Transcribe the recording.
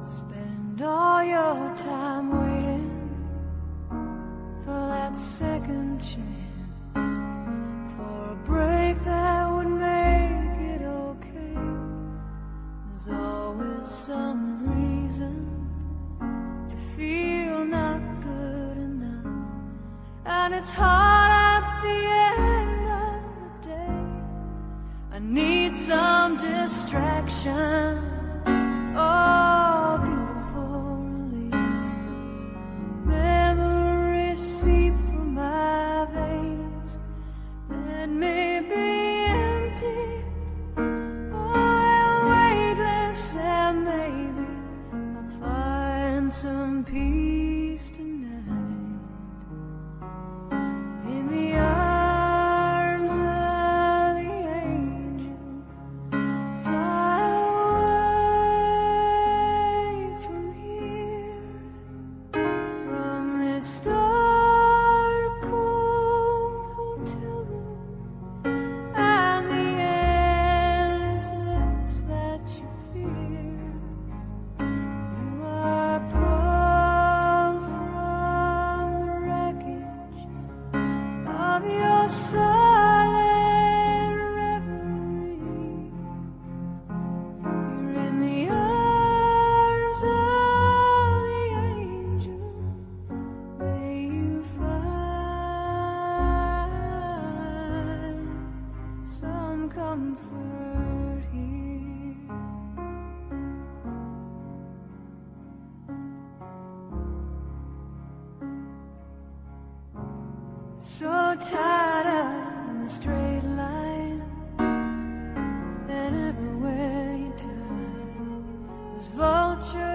Spend all your time waiting for that second chance, for a break that would make it okay. There's always some reason to feel not good enough, and it's hard at the end of the day. I need some distraction. Oh, beautiful release. Memories seep through my veins. Let me be empty. Oh, weightless, and maybe I'll find some peace tonight in the arms of the angel. Fly away from here, from this dark, cold hotel room, and the endlessness that you fear. You are pulled from the wreckage of your silent reverie. You're in the arms of the angel. May you find some comfort here. So tired of the straight line, and everywhere you turn, there's vultures.